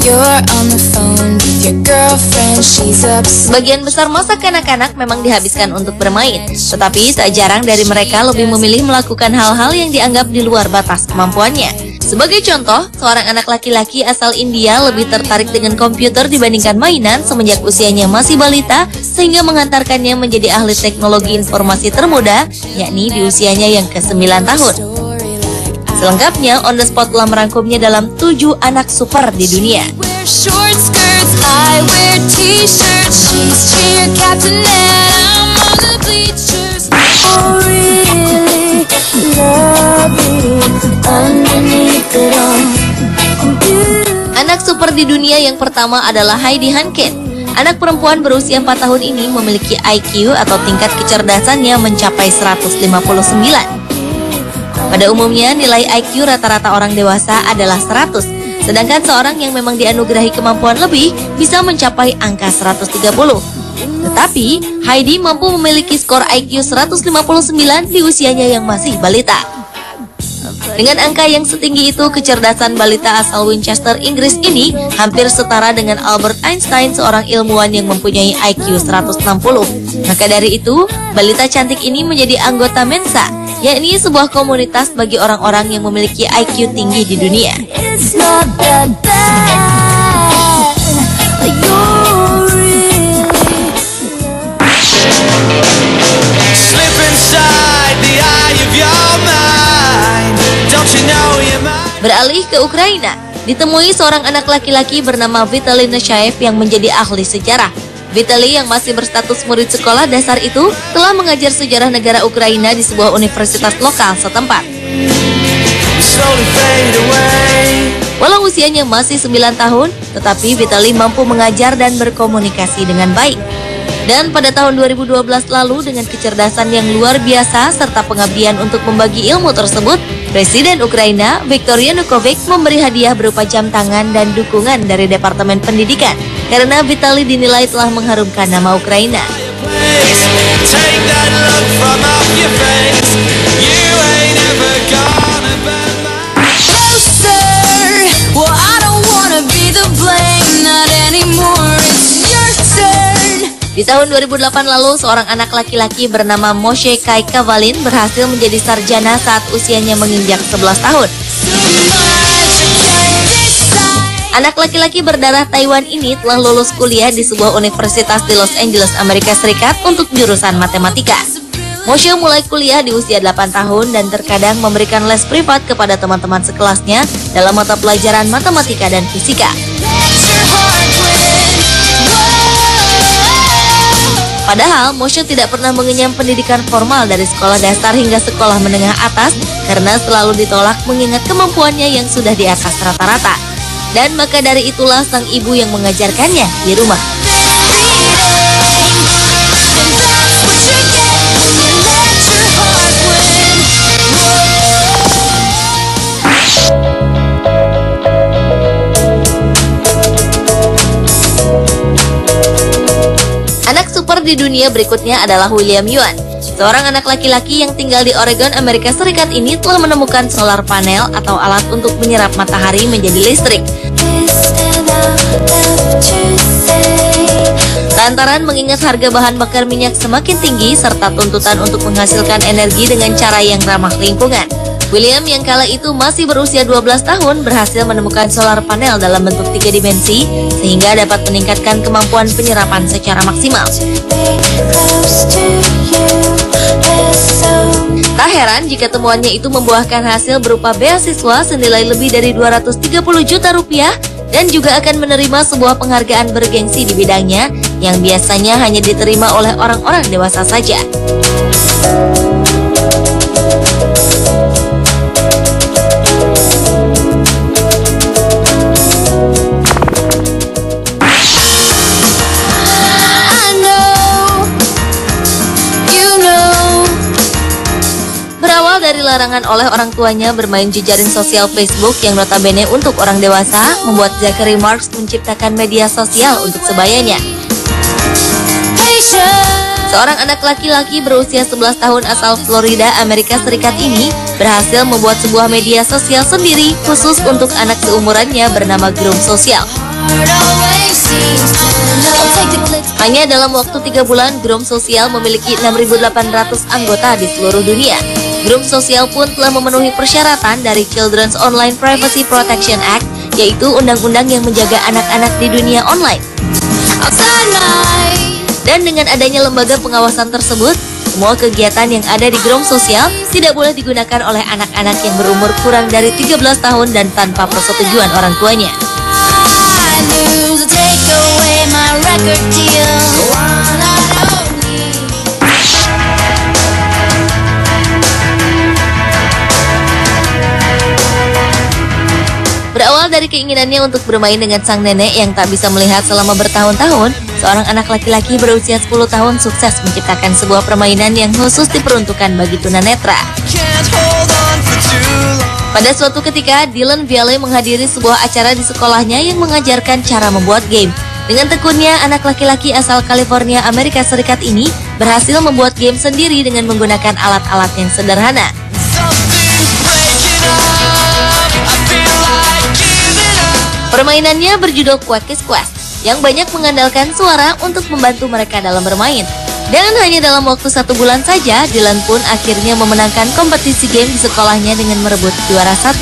Sebagian besar masa kanak-kanak memang dihabiskan untuk bermain, tetapi tak jarang dari mereka lebih memilih melakukan hal-hal yang dianggap di luar batas kemampuannya. Sebagai contoh, seorang anak laki-laki asal India lebih tertarik dengan komputer dibandingkan mainan semenjak usianya masih balita, sehingga mengantarkannya menjadi ahli teknologi informasi termuda, yakni di usianya yang ke-9 tahun. Selengkapnya, On The Spot telah merangkumnya dalam 7 anak super di dunia. Anak super di dunia yang pertama adalah Heidi Hankin. Anak perempuan berusia 4 tahun ini memiliki IQ atau tingkat kecerdasannya mencapai 159. Pada umumnya, nilai IQ rata-rata orang dewasa adalah 100, sedangkan seorang yang memang dianugerahi kemampuan lebih bisa mencapai angka 130. Tetapi, Heidi mampu memiliki skor IQ 159 di usianya yang masih balita. Dengan angka yang setinggi itu, kecerdasan balita asal Winchester, Inggris ini hampir setara dengan Albert Einstein, seorang ilmuwan yang mempunyai IQ 160. Maka dari itu, balita cantik ini menjadi anggota Mensa, yakni sebuah komunitas bagi orang-orang yang memiliki IQ tinggi di dunia. Beralih ke Ukraina, ditemui seorang anak laki-laki bernama Vitaly Neshaev yang menjadi ahli sejarah. Vitaly yang masih berstatus murid sekolah dasar itu telah mengajar sejarah negara Ukraina di sebuah universitas lokal setempat. Walau usianya masih 9 tahun, tetapi Vitaly mampu mengajar dan berkomunikasi dengan baik. Dan pada tahun 2012 lalu, dengan kecerdasan yang luar biasa serta pengabdian untuk membagi ilmu tersebut, Presiden Ukraina Viktor Yanukovych memberi hadiah berupa jam tangan dan dukungan dari Departemen Pendidikan karena Vitaly dinilai telah mengharumkan nama Ukraina. Di tahun 2008 lalu, seorang anak laki-laki bernama Moshe Kai Kavalin berhasil menjadi sarjana saat usianya menginjak 11 tahun. Anak laki-laki berdarah Taiwan ini telah lulus kuliah di sebuah universitas di Los Angeles, Amerika Serikat untuk jurusan matematika. Moshe mulai kuliah di usia 8 tahun dan terkadang memberikan les privat kepada teman-teman sekelasnya dalam mata pelajaran matematika dan fisika. Padahal, Moshe tidak pernah mengenyam pendidikan formal dari sekolah dasar hingga sekolah menengah atas karena selalu ditolak mengingat kemampuannya yang sudah di atas rata-rata. Dan maka dari itulah sang ibu yang mengajarkannya di rumah. Di dunia berikutnya adalah William Yuan. Seorang anak laki-laki yang tinggal di Oregon, Amerika Serikat ini telah menemukan solar panel atau alat untuk menyerap matahari menjadi listrik. Lantaran mengingat harga bahan bakar minyak semakin tinggi serta tuntutan untuk menghasilkan energi dengan cara yang ramah lingkungan, William yang kala itu masih berusia 12 tahun berhasil menemukan solar panel dalam bentuk 3 dimensi sehingga dapat meningkatkan kemampuan penyerapan secara maksimal. Tak heran jika temuannya itu membuahkan hasil berupa beasiswa senilai lebih dari 230 juta rupiah dan juga akan menerima sebuah penghargaan bergengsi di bidangnya yang biasanya hanya diterima oleh orang-orang dewasa saja. Dari larangan oleh orang tuanya bermain jejaring sosial Facebook yang notabene untuk orang dewasa, membuat Zachary Marks menciptakan media sosial untuk sebayanya. Seorang anak laki-laki berusia 11 tahun asal Florida, Amerika Serikat ini berhasil membuat sebuah media sosial sendiri khusus untuk anak seumurannya bernama Groom Sosial. Hanya dalam waktu 3 bulan, Grup Sosial memiliki 6.800 anggota di seluruh dunia. Grup Sosial pun telah memenuhi persyaratan dari Children's Online Privacy Protection Act, yaitu undang-undang yang menjaga anak-anak di dunia online. Dan dengan adanya lembaga pengawasan tersebut, semua kegiatan yang ada di Grup Sosial tidak boleh digunakan oleh anak-anak yang berumur kurang dari 13 tahun dan tanpa persetujuan orang tuanya. Berawal dari keinginannya untuk bermain dengan sang nenek yang tak bisa melihat selama bertahun-tahun, seorang anak laki-laki berusia 10 tahun sukses menciptakan sebuah permainan yang khusus diperuntukkan bagi tunanetra. Pada suatu ketika, Dylan Viale menghadiri sebuah acara di sekolahnya yang mengajarkan cara membuat game. Dengan tekunnya, anak laki-laki asal California, Amerika Serikat ini berhasil membuat game sendiri dengan menggunakan alat-alat yang sederhana. Permainannya berjudul Quack's Quest, yang banyak mengandalkan suara untuk membantu mereka dalam bermain. Dan hanya dalam waktu 1 bulan saja, Dylan pun akhirnya memenangkan kompetisi game di sekolahnya dengan merebut juara 1.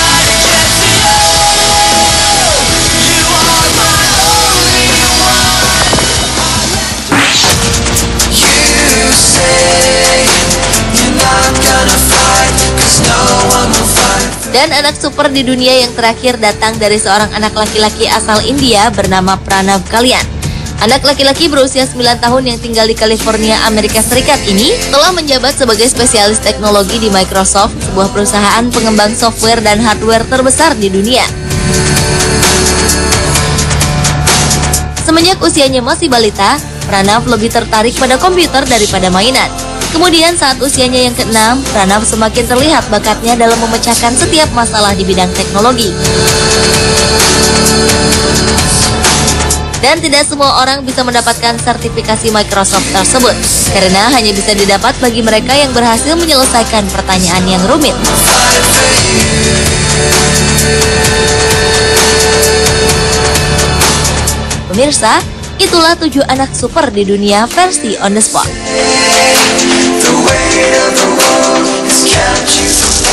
Dan anak super di dunia yang terakhir datang dari seorang anak laki-laki asal India bernama Pranav Kalyan. Anak laki-laki berusia 9 tahun yang tinggal di California, Amerika Serikat ini telah menjabat sebagai spesialis teknologi di Microsoft, sebuah perusahaan pengembang software dan hardware terbesar di dunia. Semenjak usianya masih balita, Pranav lebih tertarik pada komputer daripada mainan. Kemudian saat usianya yang ke-6, Pranav semakin terlihat bakatnya dalam memecahkan setiap masalah di bidang teknologi. Dan tidak semua orang bisa mendapatkan sertifikasi Microsoft tersebut, karena hanya bisa didapat bagi mereka yang berhasil menyelesaikan pertanyaan yang rumit. Pemirsa, itulah 7 anak super di dunia versi On The Spot. The weight of the world is catching